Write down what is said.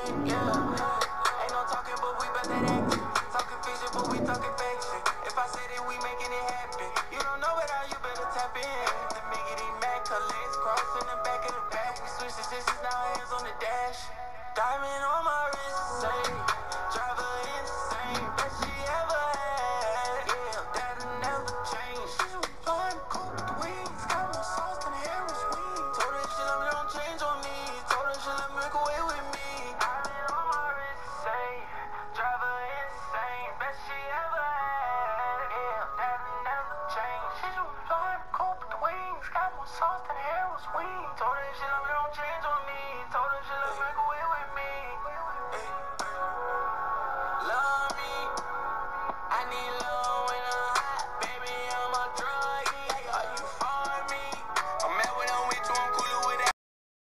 Yeah. Ain't no talking, but we bet that action. Talking vision, but we talking fiction. If I said it, we making it happen. You don't know it, how you better tap in. The miggity Mac, her legs crossed in the back of the back. We switch positions, now hands on the dash. Diamond on my wrist.